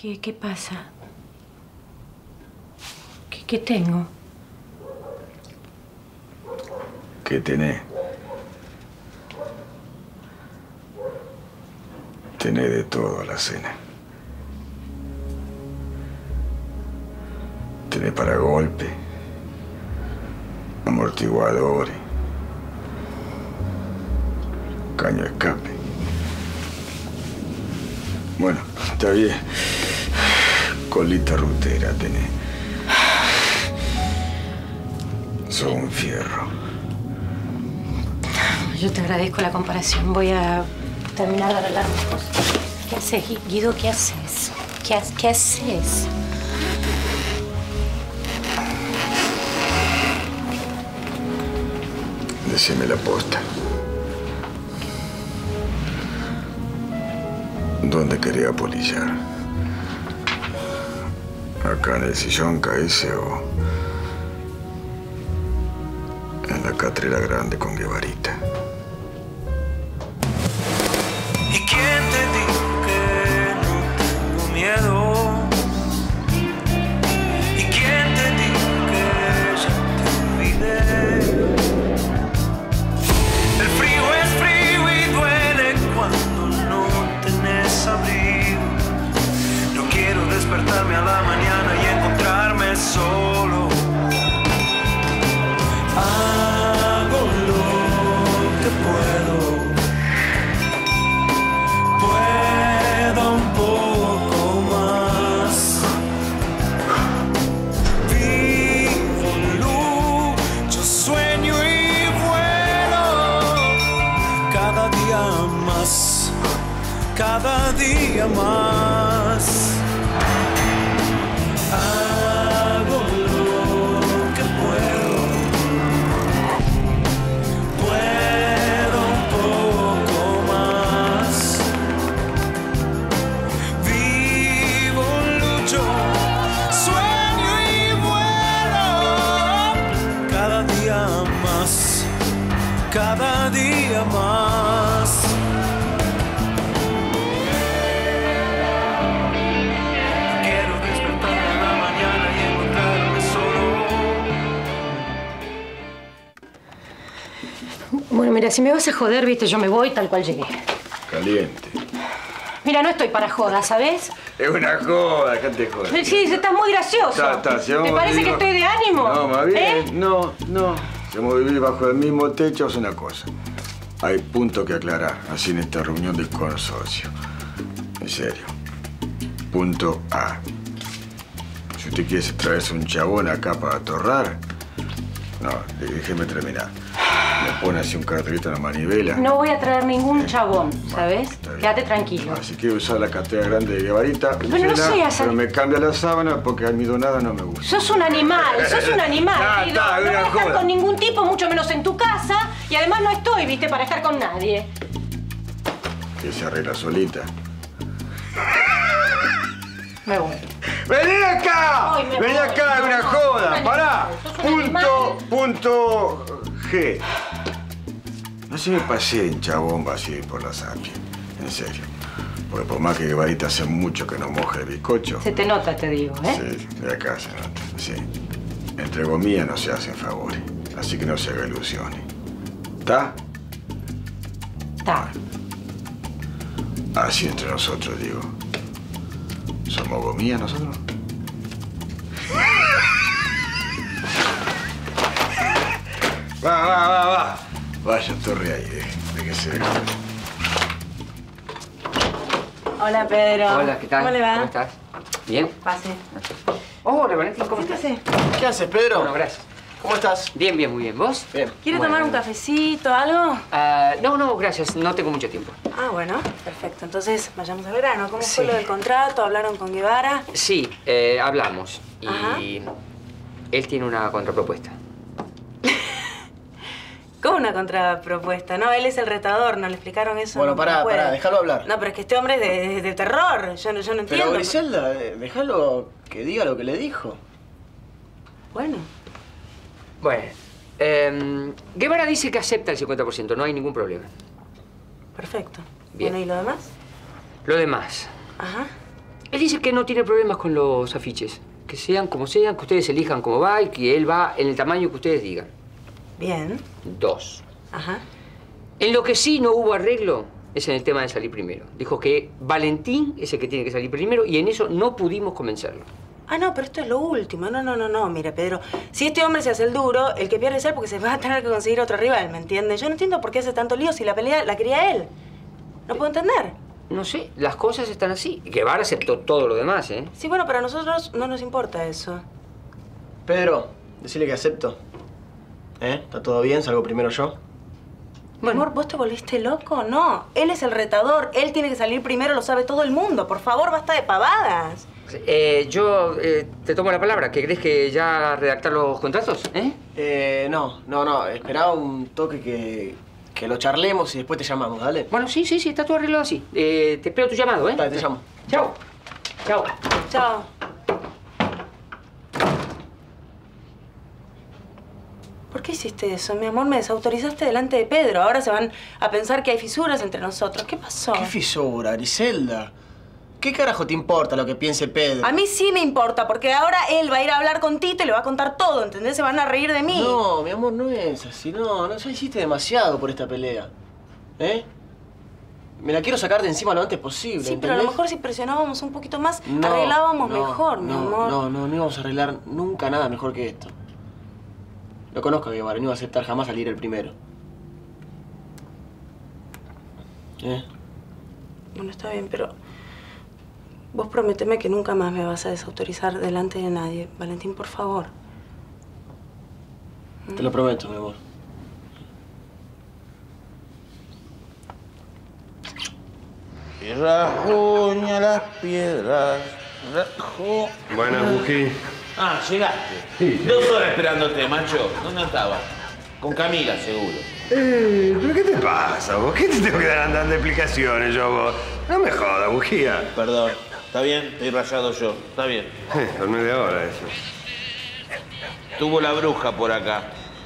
¿Qué pasa? ¿Qué tengo? ¿Qué tenés? Tenés de todo a la cena. Tenés para golpe, amortiguadores, caño de escape. Bueno, está bien. Colita rutera tenés. Sos un fierro. Yo te agradezco la comparación. Voy a terminar de arreglar mis cosas. ¿Qué haces, Guido? ¿Qué haces? ¿Qué haces? Decime la posta. ¿Dónde quería apolillar? ¿Acá en el sillón ese o en la catrera grande con Guevarita? ¿Y quién te dijo que no tengo miedo? ¿Y quién te dijo que ya te olvidé? El frío es frío y duele cuando no tenés abrigo. No quiero despertarme a la mañana y encontrarme solo. Hago lo que puedo. Puedo un poco más. Vivo, lucho, sueño y vuelo. Cada día más. Cada día más. Hago lo que puedo. Puedo un poco más. Vivo, lucho, sueño y vuelo. Cada día más. Cada día más. Bueno, mira, si me vas a joder, viste, yo me voy tal cual llegué. Caliente. Mira, no estoy para joda, ¿sabes? Es una joda, dejate joder. Sí, estás muy gracioso. Si vamos ¿Te parece a vivir que estoy de ánimo? No, más bien, ¿Eh? no. Si vamos a vivir bajo el mismo techo es una cosa. Hay punto que aclarar, así en esta reunión del consorcio. En serio. Punto A. Si usted quiere traerse un chabón acá para atorrar, no, déjeme terminar. Me pone así un cartelito en la manivela. No voy a traer ningún chabón, ¿sabes? Quédate tranquilo. Si quiere usar la cartera grande de Guevarita, Pero no seas pero me cambia la sábana porque almidonada no me gusta. Sos un animal, Ya, Guido. está, No voy a estar joda. con ningún tipo, mucho menos en tu casa. Y además no estoy, viste, para estar con nadie. Que se arregla solita. Me voy. ¡Vení acá! Ay, me ¡Vení voy. acá! ¡Es una No, joda! no, ¡Pará! sos un animal. Punto G. No se me paseen, chabón, así por la sapia. En serio. Porque por más que Guevarita hace mucho que no moje el bizcocho. Se te nota, te digo, ¿eh? Sí, de acá se nota. Sí. Entre gomillas no se hacen favores. Así que no se haga ilusiones. ¿Está? Está. Así entre nosotros, digo. ¿Somos gomillas nosotros? Va. Vaya, torre ahí, de que se ve. Hola, Pedro. Hola, ¿qué tal? ¿Cómo le va? ¿Cómo estás? ¿Bien? Pase. Hola, Valentín, ¿cómo estás? Siéntese. ¿Qué haces, Pedro? Bueno, gracias. ¿Cómo estás? Bien, muy bien. ¿Vos? Bien. ¿Quiere Bueno. tomar un cafecito, algo? No, gracias. No tengo mucho tiempo. Ah, bueno, perfecto. Entonces, vayamos al grano. ¿Cómo fue Sí. lo del contrato? ¿Hablaron con Guevara? Sí, hablamos. Y Ajá. él tiene una contrapropuesta. ¿Cómo una contrapropuesta? No, él es el retador, ¿no le explicaron eso? Bueno, No pará, puede. déjalo hablar. No, pero es que este hombre es de terror. Yo no entiendo. Pero Griselda, déjalo que diga lo que le dijo. Bueno. Bueno, Guevara dice que acepta el 50%. No hay ningún problema. Perfecto. Bien. Bueno, ¿y lo demás? Lo demás. Ajá. Él dice que no tiene problemas con los afiches. Que sean, que ustedes elijan cómo va y que él va en el tamaño que ustedes digan. Bien. 2. Ajá. En lo que sí no hubo arreglo es en el tema de salir primero. Dijo que Valentín es el que tiene que salir primero y en eso no pudimos convencerlo. Ah, no, pero esto es lo último. No. Mira, Pedro, si este hombre se hace el duro, el que pierde es él porque se va a tener que conseguir otro rival, ¿me entiendes? Yo no entiendo por qué hace tanto lío si la pelea la quería él. No puedo entender. No sé, las cosas están así. Guevara aceptó todo lo demás, ¿eh? Sí, bueno, pero a nosotros no nos importa eso. Pedro, decile que acepto. ¿Está todo bien? ¿Salgo primero yo? Bueno. Amor, ¿vos te volviste loco? No, él es el retador. Él tiene que salir primero, lo sabe todo el mundo. Por favor, basta de pavadas. Yo te tomo la palabra. ¿Que crees que ya redactar los contratos, No. Esperaba un toque que lo charlemos y después te llamamos, ¿dale? Bueno, sí, está todo arreglado así. Te espero tu llamado, ¿eh? Dale, te llamo. Chao. Chao. Chao. ¿Por qué hiciste eso, mi amor? Me desautorizaste delante de Pedro. Ahora se van a pensar que hay fisuras entre nosotros. ¿Qué pasó? ¿Qué fisura, Griselda? ¿Qué carajo te importa lo que piense Pedro? A mí sí me importa, porque ahora él va a ir a hablar con Tito y le va a contar todo, ¿entendés? Se van a reír de mí. No, mi amor, no es así. No, ya hiciste demasiado por esta pelea. Me la quiero sacar de encima lo antes posible, Sí, ¿entendés? pero a lo mejor si presionábamos un poquito más, arreglábamos mejor, mi amor. No íbamos a arreglar nunca nada mejor que esto. Lo conozco a Guevara, no iba a aceptar jamás salir el primero. Bueno, está bien, pero vos prometeme que nunca más me vas a desautorizar delante de nadie. Valentín, por favor. Te lo prometo, mi amor. Y rajuña las piedras, Buenas, Bují. Ah, llegaste. Sí. 2 horas esperándote, macho. ¿Dónde estabas? Con Camila, seguro. ¿Pero qué te pasa, vos? ¿Qué te tengo que dar andando explicaciones yo, vos? No me jodas, Bujía. Perdón. ¿Está bien? Estoy rayado yo. Está bien. Por media hora eso. Tuvo la bruja por acá.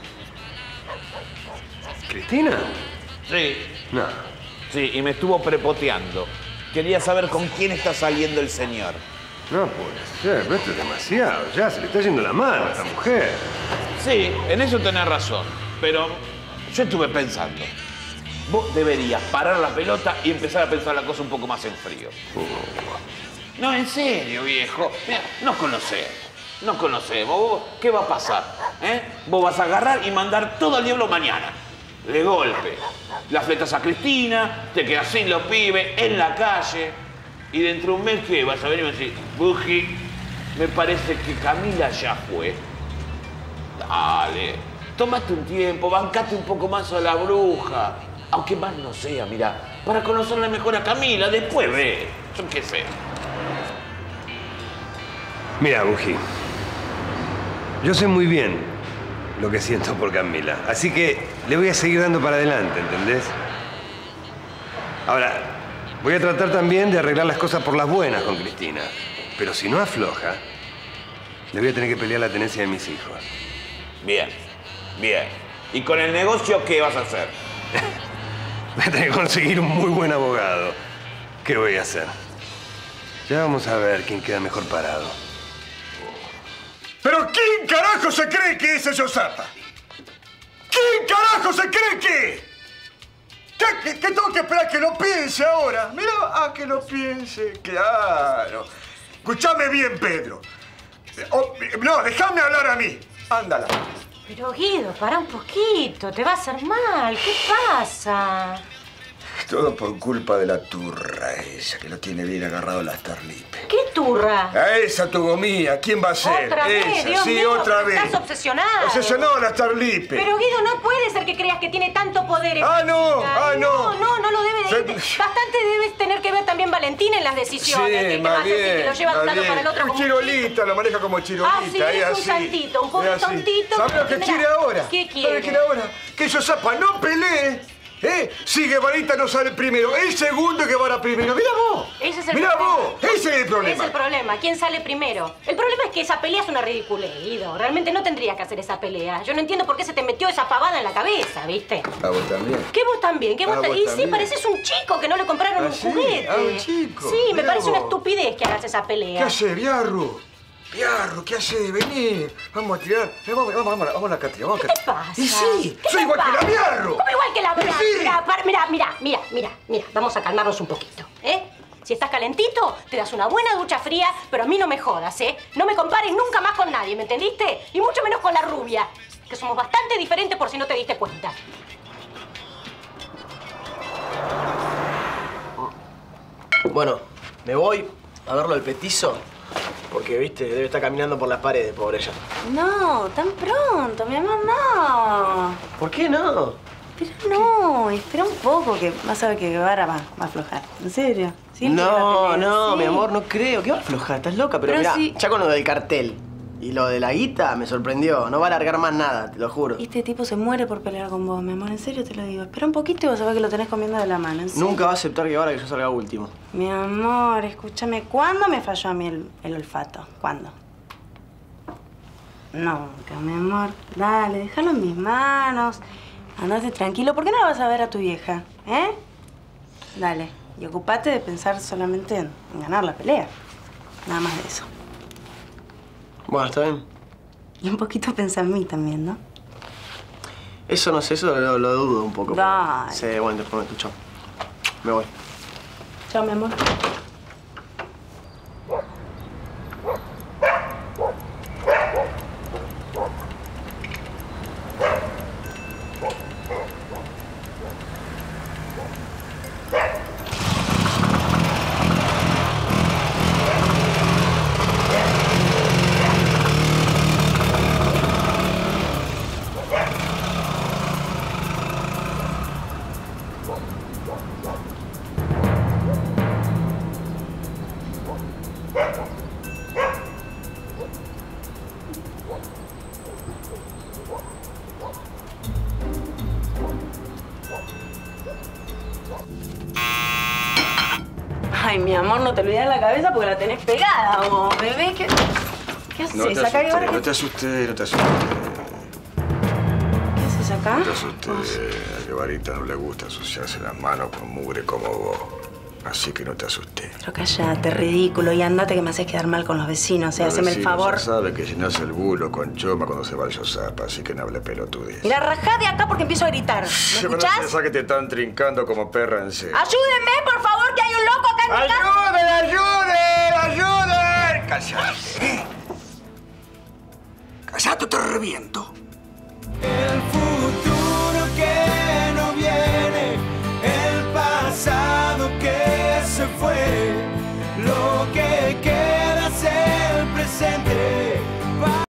¿Cristina? Sí. No. Sí, y me estuvo prepoteando. Quería saber con quién está saliendo el señor. No puede ser, pero esto es demasiado. Ya se le está yendo la mano a esta mujer. Sí, en eso tenés razón. Pero yo estuve pensando. Vos deberías parar la pelota y empezar a pensar la cosa un poco más en frío. No, en serio, viejo. Mira, nos conocemos. ¿Vos, qué va a pasar? Vos vas a agarrar y mandar todo al diablo mañana. De golpe. La fletas a Cristina, te quedas sin los pibes, en la calle. Y dentro de un mes, ¿qué? Vas a venir y vas a decir, Buji, me parece que Camila ya fue. Dale, tómate un tiempo, bancate un poco más a la bruja. Aunque más no sea, mira, para conocerle mejor a Camila, después ve. Yo qué sé. Mira, Bují. Yo sé muy bien lo que siento por Camila. Así que le voy a seguir dando para adelante, ¿entendés? Ahora, voy a tratar también de arreglar las cosas por las buenas con Cristina. Pero si no afloja, le voy a tener que pelear la tenencia de mis hijos. Bien, bien. ¿Y con el negocio qué vas a hacer? Voy a tener que conseguir un muy buen abogado. ¿Qué voy a hacer? Ya vamos a ver quién queda mejor parado. ¿Pero quién carajo se cree que es ese Zapa? ¿Quién carajo se cree que? ¿Que tengo que esperar que lo piense ahora? Mira, que lo piense, claro. Escúchame bien, Pedro. No, déjame hablar a mí. Ándala. Pero Guido, para un poquito, te va a hacer mal. ¿Qué pasa? Todo por culpa de la turra esa, que lo tiene bien agarrado la Starlipe. ¿Qué turra? A esa tubomía, ¿quién va a ser? Otra vez, esa, Dios sí, mío, otra pero vez. estás obsesionado. Obsesionado la Starlipe. Pero Guido, no puede ser que creas que tiene tanto poder. Ah, no, no. No lo debe de... Bastante debes tener que ver también Valentín en las decisiones. Sí, ¿Qué más vas a decir? bien, Que lo lleva de un lado para el otro como un Chirolita, lo maneja como Chirolita. Ah, sí, es un santito, un pobre tontito. ¿Sabes lo que Mirá, quiere ahora? ¿Qué ¿Sabes quiere? lo que quiere ahora? Que yo Zapa no pelee Si Guevarita no sale primero, el segundo Guevara primero. Mirá vos. Ese es el Mirá problema. vos. Ese es el problema. Ese es el problema. ¿Quién sale primero? El problema es que esa pelea es una ridiculez, Guido. Realmente no tendrías que hacer esa pelea. Yo no entiendo por qué se te metió esa pavada en la cabeza, ¿viste? ¿A vos también? ¿Qué vos también? ¿Qué vos vos y también. sí, pareces un chico que no le compraron un sí? juguete. Un chico. Sí, me Mirá parece una vos. estupidez que hagas esa pelea. ¿Qué hace, Biarro? Biarro, ¿qué hace? Vení. Vamos a tirar. Vamos a la catilla. ¿Qué te pasa? Y sí, ¿Qué soy te igual que la pasa? Biarro. ¿Cómo igual que la Biarro? Sí. Mira. Vamos a calmarnos un poquito, ¿eh? Si estás calentito, te das una buena ducha fría, pero a mí no me jodas, ¿eh? No me compares nunca más con nadie, ¿me entendiste? Y mucho menos con la rubia, que somos bastante diferentes por si no te diste cuenta. Bueno, me voy a verlo del petizo. Porque, viste, debe estar caminando por las paredes, pobre ella. No, tan pronto, mi amor, no. ¿Por qué no? Pero no, espera un poco que vas a ver que Guevara va a aflojar. ¿En serio? Sí, No, sí. mi amor, no creo. ¿Qué va a aflojar? Estás loca. Pero, Pero mirá, sí. ya con lo del cartel y lo de la guita me sorprendió. No va a largar más nada, te lo juro. Este tipo se muere por pelear con vos, mi amor, en serio te lo digo. Espera un poquito y vas a ver que lo tenés comiendo de la mano, ¿en serio? Nunca va a aceptar Guevara que yo salga último. Mi amor, escúchame, ¿cuándo me falló a mí el olfato? ¿Cuándo? Nunca, mi amor. Dale, déjalo en mis manos. Andate tranquilo. ¿Por qué no la vas a ver a tu vieja? ¿Eh? Dale. Y ocupate de pensar solamente en ganar la pelea. Nada más de eso. Bueno, está bien. Y un poquito pensá en mí también, ¿no? Eso no sé, eso lo dudo un poco. Dale. Sí, bueno, después me escucho. Me voy. Chao, mi amor. Ay, mi amor, no te olvides la cabeza porque la tenés pegada, vos, bebé. ¿Qué haces No te acá? asustes, ¿Qué no te asustes, no te asustes. haces acá? No te asustes. A Guevarita no le gusta ensuciarse las manos con mugre como vos. Así que no te asustes. Pero cállate, ridículo, y andate que me haces quedar mal con los vecinos. O sea, haceme el favor. Ya sabe que llenas el bulo con choma cuando se va el Yosapa, así que no hable pelotudez. Mira, rajá de acá porque empiezo a gritar. ¿Me escuchás? Pensá que te están trincando como perra en serio. Ayúdenme, por favor, que hay un loco acá en mi casa. ¡Ayuden! ¡Ayuden! ¡Cállate! ¡Cállate o te reviento! El futuro que no viene, el pasado que se fue.